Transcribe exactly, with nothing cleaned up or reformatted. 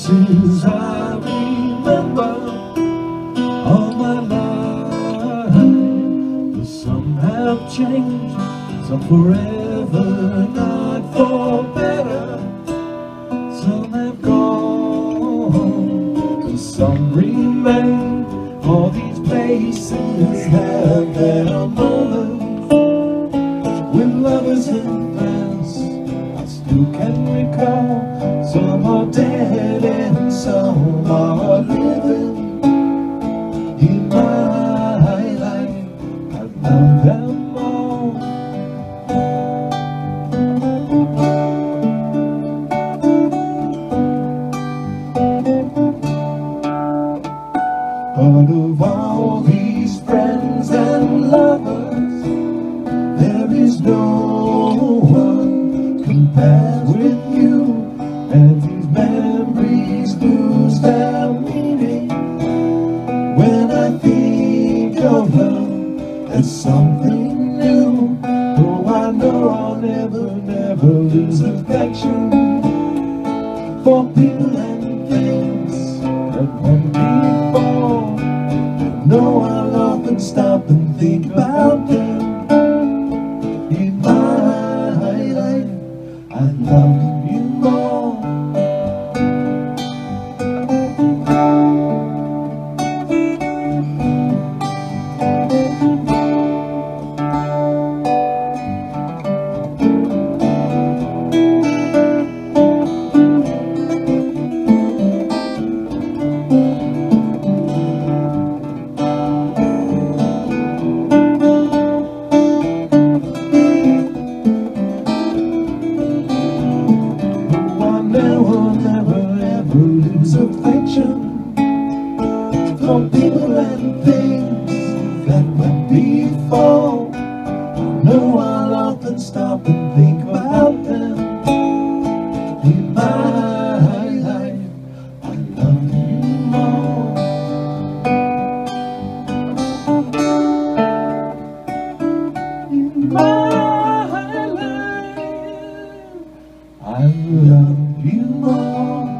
faces I remember all my life. But some have changed, some forever, not for better. Some have gone, and some remain. All these places have their moments when lovers in past I still can recall. Some are dead and some are living. In my life I love them all. But of all these friends and lovers, there is no one compared with you. And these memories lose their meaning when I think of love as something new. Oh, I know I'll never, never lose affection for people and things that went before. No, I'll often stop and think about them. In my life, I love you more. Never, never, ever lose affection for people and things that went before. No, I'll often stop and think about them. In my life, I love you more. In my life, I love you more.